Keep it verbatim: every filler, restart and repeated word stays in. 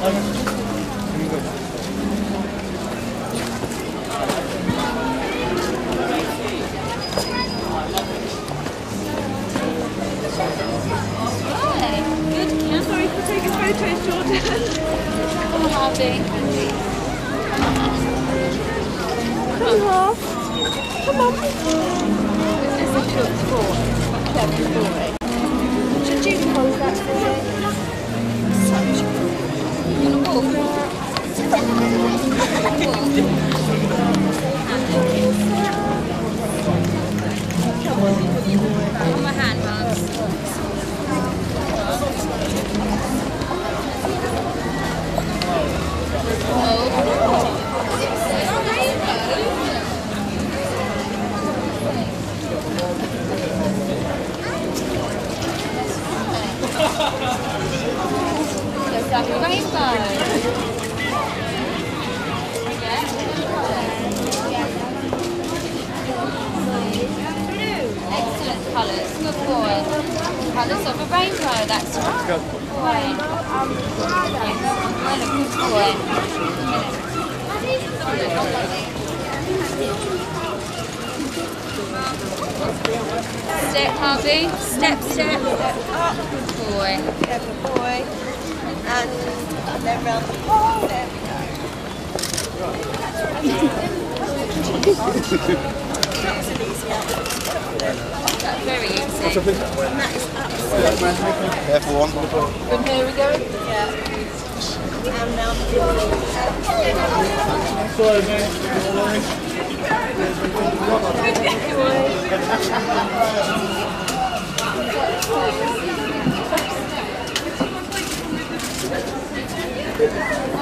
Good. Sorry for taking photos, Jordan. Come on, Harvey. Come on. Come on. It's a short sport. Clever boy. Should you hold that for me? Such a you want to walk? Come on, my hand, Hans. Looks like a rainbow. Excellent colours. Good boy. Colours of a rainbow. That's right. Good boy. Well, a good boy. Step, Harvey. Step, step. Up. Good boy. Good boy. And then round the pole. There we go. That's very easy. And that is absolutely Careful one. Good, here we go. yeah. And now the Good boy.